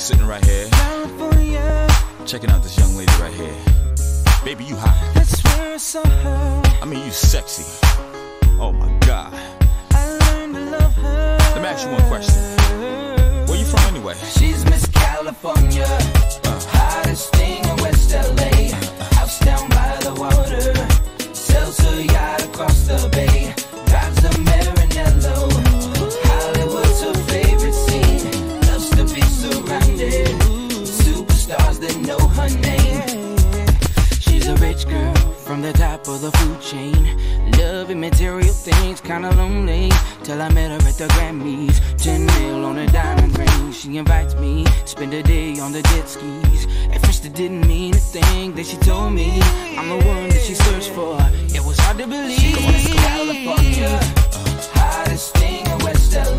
sitting right here, California. checking out this young lady right here. Baby, you hot. I swear I saw her. I mean, you sexy. Oh my God. I learned to love her. Let me ask you one question. Where you from anyway? She's Miss California, hottest thing in West LA. House down by the water, sells her yacht across the bay. Drives a Maranello. Hollywood's her favorite scene. Loves to be surrounded with superstars that know her name. She's a rich girl from the top of the food chain. Loving material things, kinda lonely. Till I met her at the Grammys. 10 mil on a diamond ring. She invites me, spend a day on the jet skis. At first it didn't mean a thing. Then she told me I'm the one that she searched for. It was hard to believe. She's California, hottest thing in West LA.